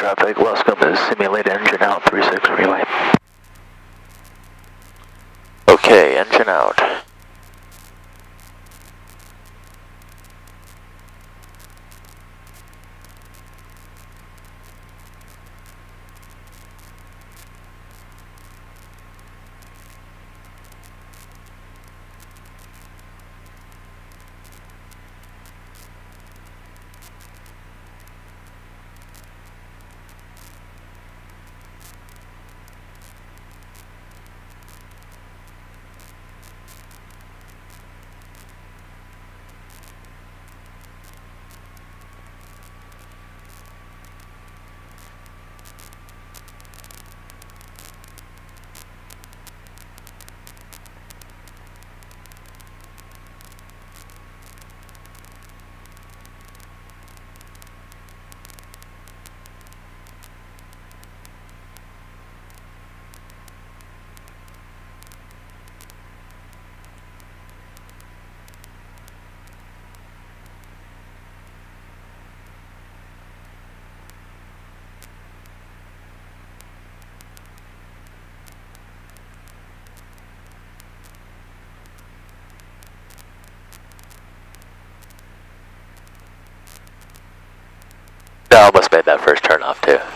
traffic, welcome to simulate engine out 36 relay. Okay, engine out. I almost made that first turn off too.